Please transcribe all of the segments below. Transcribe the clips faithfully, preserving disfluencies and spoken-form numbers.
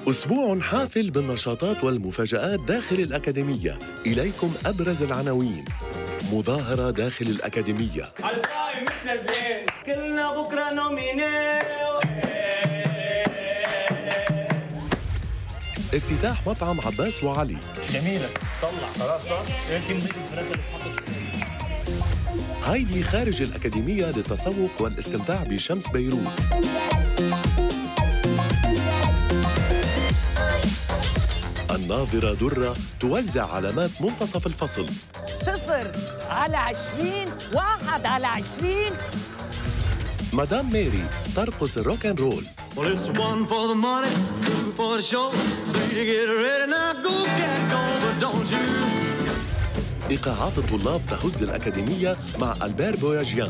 أسبوع حافل بالنشاطات والمفاجآت داخل الأكاديمية. إليكم أبرز العناوين. مظاهرة داخل الأكاديمية. عالقاي مش نازلين، كلنا بكرة نوميني. افتتاح مطعم عباس وعلي. جميلة، طلع خلاص صح؟ يمكن نزيد الفراخ اللي اتحطت. هايدي خارج الأكاديمية للتسوق والاستمتاع بشمس بيروت. الناظرة درة توزع علامات منتصف الفصل. صفر على عشرين، واحد على عشرين. مدام ميري ترقص الروك اند رول. إيقاعات الطلاب تهز الأكاديمية مع ألبير بوياجيان.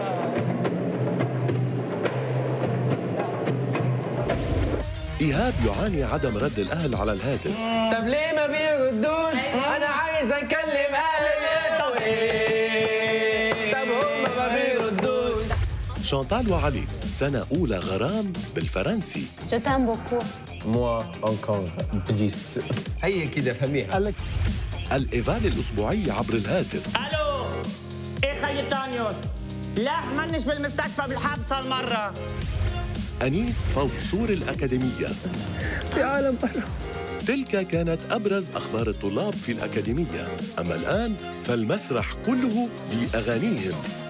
إيهاب يعاني عدم رد الأهل على الهاتف. طب ليه ما بيردوش؟ أنا عايز أكلم أهلي. طب هم ما بيردوش. شانتال وعلي سنة أولى غرام بالفرنسي. Je t'aime beaucoup. Moi encore plus. هي كده فهميها. الإيفال الأسبوعي عبر الهاتف. الو، ايه خي تانيوس؟ لا منش بالمستشفى بالحبس هالمرة. أنيس فوق سور الأكاديمية. في عالم برا. تلك كانت أبرز أخبار الطلاب في الأكاديمية، أما الآن فالمسرح كله لأغانيهم.